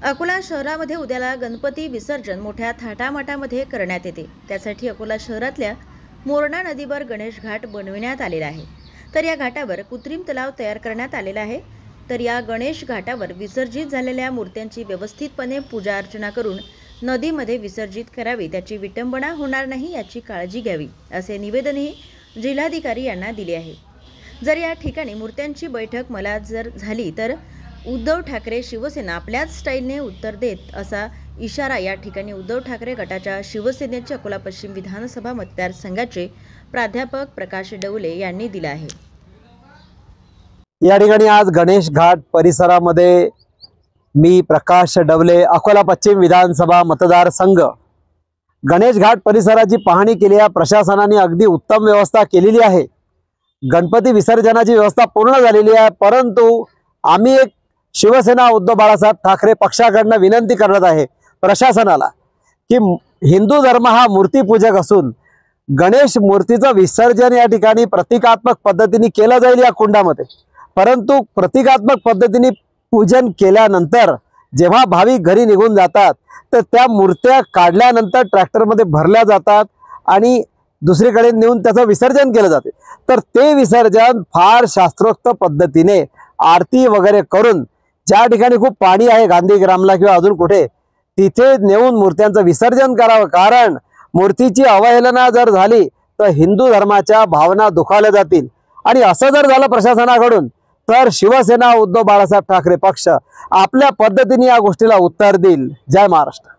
अकोला शहरामध्ये उद्याला गणपती विसर्जन मोठ्या थाटामाटामध्ये करण्यात येते। त्यासाठी अकोला शहरातल्या मोरणा नदीवर गणेश घाट बनविण्यात आलेला आहे। तर या घाटावर कृत्रिम तलाव तयार करण्यात आलेला आहे। तर या गणेश घाटावर विसर्जित झालेल्या मूर्त्यांची व्यवस्थितपणे पूजा अर्चना करून नदीमध्ये विसर्जित करावी, त्याची विटंबना होणार नाही याची काळजी घ्यावी, असे निवेदनही जिल्हाधिकारी यांना दिले आहे। जर या ठिकाणी मूर्त्यांची बैठक मला जर झाली तर उद्धव ठाकरे शिवसेना आपल्याच स्टाईलने उत्तर देत, असा इशारा या ठिकाणी उद्धव ठाकरे गटाच्या शिवसेनेचे अकोला पश्चिम विधानसभा मतदारसंघाचे प्राध्यापक प्रकाश डवले यांनी दिला आहे। या ठिकाणी आज गणेश घाट परिसरामध्ये मी प्रकाश डवले अकोला पश्चिम विधानसभा मतदारसंघ गणेश घाट परिसराची पाहणी केली आहे। प्रशासनाने अगदी उत्तम व्यवस्था केलेली आहे। गणपती विसर्जनाची व्यवस्था पूर्ण झालेली आहे, परंतु आम्ही एक शिवसेना उद्धव बाळासाहेब ठाकरे पक्षाकडून विनंती करत आहे प्रशासनाला की हिंदू धर्म हा मूर्तीपूजक असून गणेश मूर्तीचं विसर्जन या ठिकाणी प्रतिकात्मक पद्धतीने केलं जाईल या कुंडामध्ये, परंतु प्रतिकात्मक पद्धतीने पूजन केल्यानंतर जेव्हा भाविक घरी निघून जातात तर त्या मूर्त्या काढल्यानंतर ट्रॅक्टरमध्ये भरल्या जातात आणि दुसरीकडे नेऊन त्याचं विसर्जन केलं जाते। तर ते विसर्जन फार शास्त्रोक्त पद्धतीने आरती वगैरे करून ज्या ठिकाणी खूप पाणी आहे गांधीग्रामला किंवा अजून कुठे तिथे नेऊन मूर्त्यांचं विसर्जन करावं, कारण मूर्तीची अवहेलना जर झाली तर हिंदू धर्माच्या भावना दुखावल्या जातील। आणि असं जर झालं प्रशासनाकडून तर शिवसेना उद्धव बाळासाहेब ठाकरे पक्ष आपल्या पद्धतीने या गोष्टीला उत्तर देईल। जय महाराष्ट्र।